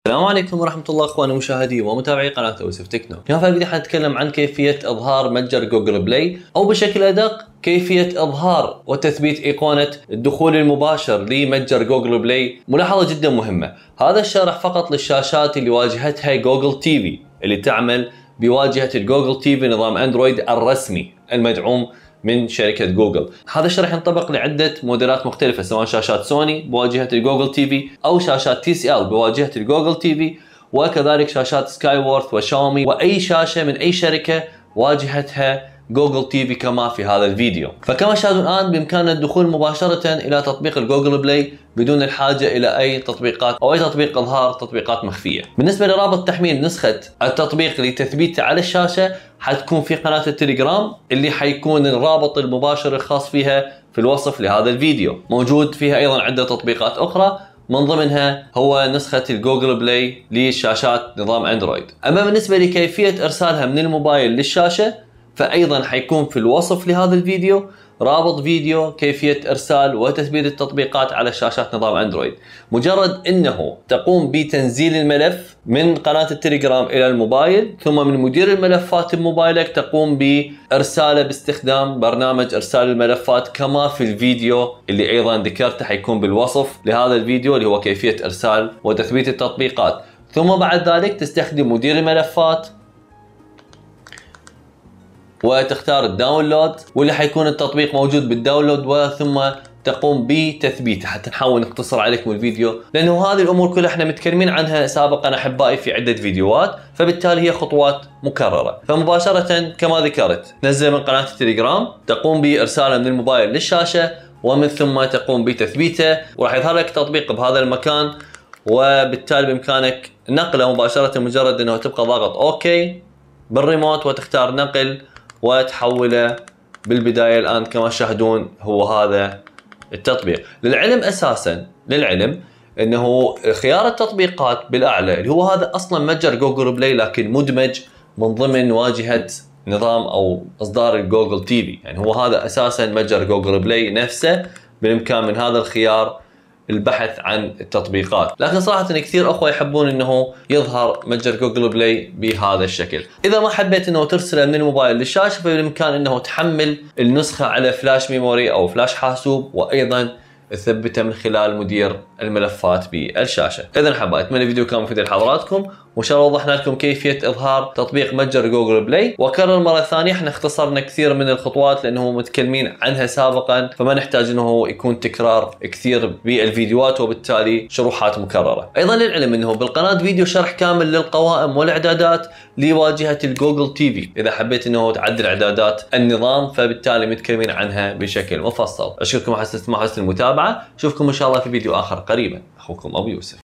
السلام عليكم ورحمة الله اخواني مشاهدي ومتابعي قناة يوسف تكنو. اليوم في الفيديو حنتكلم عن كيفية اظهار متجر جوجل بلاي، او بشكل ادق كيفية اظهار وتثبيت ايقونة الدخول المباشر لمتجر جوجل بلاي. ملاحظة جدا مهمة، هذا الشرح فقط للشاشات اللي واجهتها جوجل تي في، اللي تعمل بواجهة الجوجل تي في نظام اندرويد الرسمي المدعوم من شركة جوجل. هذا الشرح ينطبق لعدة موديلات مختلفة، سواء شاشات سوني بواجهة الجوجل تي في، أو شاشات تي سي ال بواجهة الجوجل تي في، وكذلك شاشات سكاي وورث وشاومي وأي شاشة من أي شركة واجهتها جوجل تي في كما في هذا الفيديو. فكما تشاهدون الآن بإمكاننا الدخول مباشرة إلى تطبيق الجوجل بلاي بدون الحاجة إلى أي تطبيقات أو أي تطبيق إظهار تطبيقات مخفية. بالنسبة لرابط تحميل نسخة التطبيق لتثبيته على الشاشة، حتكون في قناة التليجرام اللي حيكون الرابط المباشر الخاص فيها في الوصف لهذا الفيديو. موجود فيها أيضا عدة تطبيقات أخرى، من ضمنها هو نسخة الجوجل بلاي لشاشات نظام اندرويد. أما بالنسبة لكيفية إرسالها من الموبايل للشاشة، فأيضا حيكون في الوصف لهذا الفيديو رابط فيديو كيفية إرسال وتثبيت التطبيقات على شاشات نظام أندرويد. مجرد أنه تقوم بتنزيل الملف من قناة التليجرام إلى الموبايل، ثم من مدير الملفات بموبايلك تقوم بإرساله باستخدام برنامج إرسال الملفات كما في الفيديو اللي أيضا ذكرته حيكون بالوصف لهذا الفيديو، اللي هو كيفية إرسال وتثبيت التطبيقات. ثم بعد ذلك تستخدم مدير الملفات وتختار الداونلود، واللي حيكون التطبيق موجود بالداونلود، وثم تقوم بتثبيته. حتى نحاول نختصر عليكم الفيديو، لانه هذه الامور كلها احنا متكلمين عنها سابقا احبائي في عده فيديوهات، فبالتالي هي خطوات مكرره. فمباشره كما ذكرت، تنزل من قناه التليجرام، تقوم بارساله من الموبايل للشاشه، ومن ثم تقوم بتثبيته، وراح يظهر لك تطبيق بهذا المكان، وبالتالي بامكانك نقله مباشره. مجرد انه تبقى ضاغط اوكي بالريموت وتختار نقل وتحوله بالبداية. الآن كما تشاهدون هو هذا التطبيق. للعلم أنه خيار التطبيقات بالأعلى اللي هو هذا أصلا متجر جوجل بلاي، لكن مدمج من ضمن واجهة نظام أو إصدار الجوجل تي في. يعني هو هذا أساسا متجر جوجل بلاي نفسه، بالإمكان من هذا الخيار البحث عن التطبيقات. لكن صراحة كثير أخوة يحبون أنه يظهر متجر جوجل بلاي بهذا الشكل. إذا ما حبيت أنه ترسله من الموبايل للشاشة، فبالإمكان أنه تحمل النسخة على فلاش ميموري أو فلاش حاسوب، وأيضا تثبته من خلال مدير الملفات بالشاشة. إذا حبايبي، أتمنى الفيديو كان مفيد لحضراتكم، وإن شاء الله وضحنا لكم كيفية إظهار تطبيق متجر جوجل بلاي. وأكرر مرة ثانية، احنا اختصرنا كثير من الخطوات لأنه متكلمين عنها سابقا، فما نحتاج أنه يكون تكرار كثير بالفيديوهات وبالتالي شروحات مكررة. أيضا للعلم أنه بالقناة فيديو شرح كامل للقوائم والإعدادات لواجهة الجوجل تي في، إذا حبيت أنه تعدل إعدادات النظام، فبالتالي متكلمين عنها بشكل مفصل. أشكركم على حسن المتابعة، أشوفكم إن شاء الله في فيديو آخر قريبا. أخوكم أبو يوسف.